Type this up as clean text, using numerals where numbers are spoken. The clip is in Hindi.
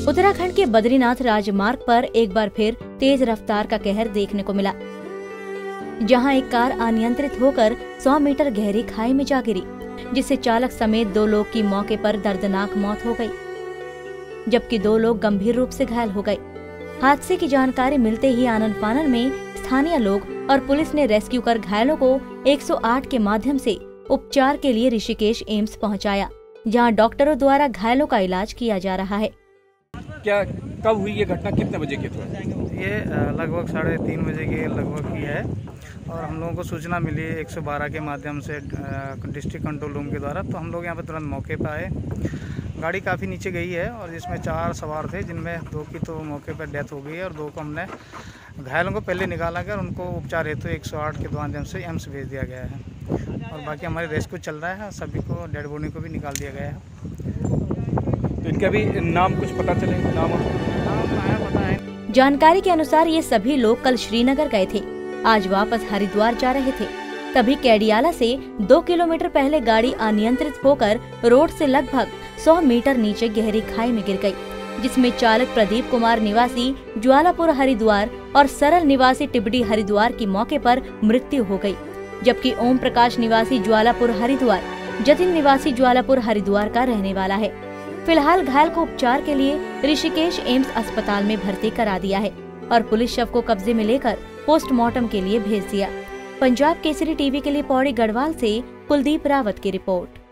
उत्तराखंड के बद्रीनाथ राजमार्ग पर एक बार फिर तेज रफ्तार का कहर देखने को मिला, जहां एक कार अनियंत्रित होकर 100 मीटर गहरी खाई में जा गिरी, जिससे चालक समेत 2 लोग की मौके पर दर्दनाक मौत हो गई, जबकि 2 लोग गंभीर रूप से घायल हो गए। हादसे की जानकारी मिलते ही आनन फानन में स्थानीय लोग और पुलिस ने रेस्क्यू कर घायलों को 108 के माध्यम से उपचार के लिए ऋषिकेश एम्स पहुंचाया, जहां डॉक्टरों द्वारा घायलों का इलाज किया जा रहा है। क्या कब हुई ये घटना, कितने बजे की थी? ये लगभग 3:30 बजे के लगभग की है और हम लोगों को सूचना मिली 112 के माध्यम से डिस्ट्रिक्ट कंट्रोल रूम के द्वारा। तो हम लोग यहाँ पर तुरंत मौके पर आए। गाड़ी काफ़ी नीचे गई है और जिसमें 4 सवार थे, जिनमें 2 की तो मौके पर डेथ हो गई है और 2 को हमने घायलों को पहले निकाला कर उनको उपचार हेतु 108 के माध्यम से एम्स भेज दिया गया है और बाकी हमारे रेस्क्यू चल रहा है। सभी को डेड बॉडी को भी निकाल दिया गया है। तो इनका भी नाम कुछ पता चले? नाम पता है। जानकारी के अनुसार ये सभी लोग कल श्रीनगर गए थे, आज वापस हरिद्वार जा रहे थे। तभी कैडियाला से 2 किलोमीटर पहले गाड़ी अनियंत्रित होकर रोड से लगभग 100 मीटर नीचे गहरी खाई में गिर गई, जिसमें चालक प्रदीप कुमार निवासी ज्वालापुर हरिद्वार और सरल निवासी टिबडी हरिद्वार की मौके पर मृत्यु हो गई, जबकि ओम प्रकाश निवासी ज्वालापुर हरिद्वार, जतिन निवासी ज्वालापुर हरिद्वार का रहने वाला है। फिलहाल घायल को उपचार के लिए ऋषिकेश एम्स अस्पताल में भर्ती करा दिया है और पुलिस शव को कब्जे में लेकर पोस्टमार्टम के लिए भेज दिया। पंजाब केसरी टीवी के लिए पौड़ी गढ़वाल से कुलदीप रावत की रिपोर्ट।